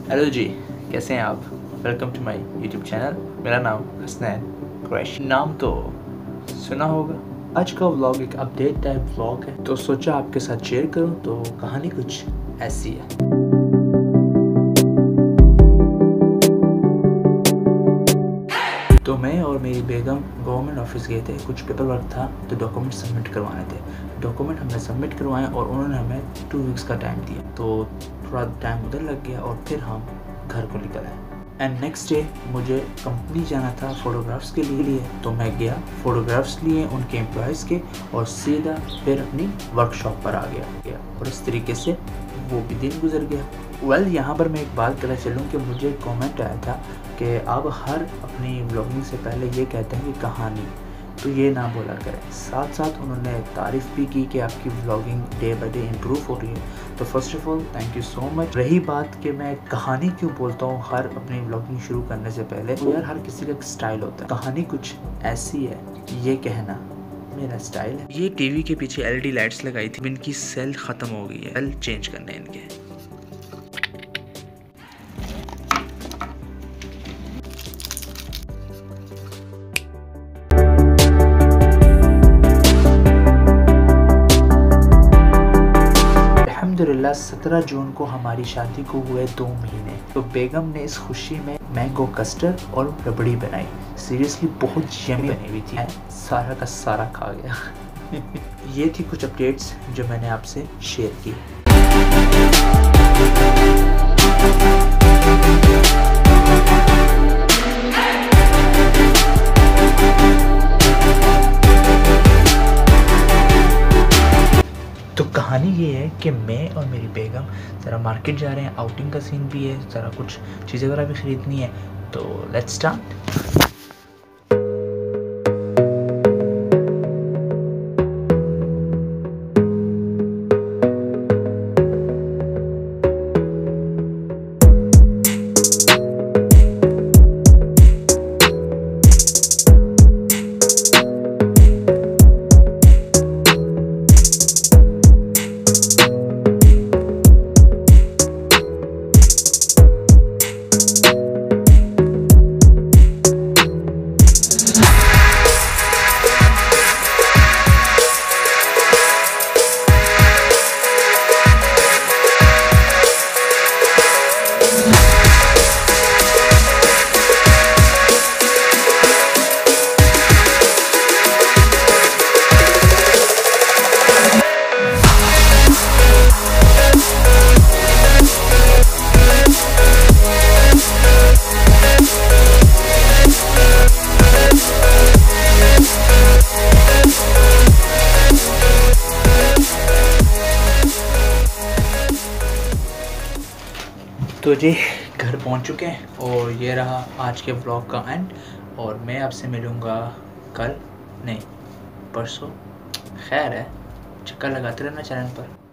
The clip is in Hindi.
हेलो जी, कैसे हैं आप? Welcome to my YouTube channel. मेरा नाम हसनैन कुरैशी। नाम तो सुना होगा। आज का व्लॉग एक अपडेट टाइप व्लॉग है, तो सोचा आपके साथ शेयर करूं। तो कहानी कुछ ऐसी है। तो मैं और मेरी बेगम गवर्नमेंट ऑफिस गए थे, कुछ पेपर वर्क था तो डॉक्यूमेंट सबमिट करवाने थे। डॉक्यूमेंट हमने सबमिट करवाए और उन्होंने हमें 2 वीक्स का टाइम दिया, तो थोड़ा टाइम उधर लग गया और फिर हम घर को निकल आए। एंड नेक्स्ट डे मुझे कंपनी जाना था फोटोग्राफ्स के लिए, तो मैं गया, फोटोग्राफ्स लिए उनके एम्प्लॉयज़ के और सीधा फिर अपनी वर्कशॉप पर आ गया और इस तरीके से वो भी दिन गुजर गया। यहाँ पर मैं एक बात कहना चलूँ कि मुझे कमेंट आया था कि आप हर अपनी व्लॉगिंग से पहले ये कहते हैं कि कहानी, तो ये ना बोला करें। साथ साथ उन्होंने तारीफ़ भी की कि आपकी vlogging day by day improve हो रही है। तो first of all thank you so much. रही बात कि मैं कहानी क्यों बोलता हूँ हर अपनी व्लॉगिंग शुरू करने से पहले, तो यार हर किसी का एक स्टाइल होता है। कहानी कुछ ऐसी है, ये कहना मेरा स्टाइल है। ये टीवी के पीछे एलईडी लाइट्स लगाई थी, इनकी सेल ख़त्म हो गई है, सेल चेंज करने इनके। अल्हम्दुलिल्लाह 17 जून को हमारी शादी को हुए 2 महीने। तो बेगम ने इस खुशी में मैंगो कस्टर्ड और रबड़ी बनाई। सीरियसली बहुत यमी बनी हुई थी, सारा का सारा खा गया। ये थी कुछ अपडेट्स जो मैंने आपसे शेयर की। तो कहानी ये है कि मैं और मेरी बेगम ज़रा मार्केट जा रहे हैं, आउटिंग का सीन भी है, ज़रा कुछ चीज़ें वगैरह भी ख़रीदनी है। तो लेट्स स्टार्ट। तो जी घर पहुंच चुके हैं और ये रहा आज के व्लॉग का एंड। और मैं आपसे मिलूँगा कल, नहीं परसों। खैर है, चक्कर लगाते रहना चैनल पर।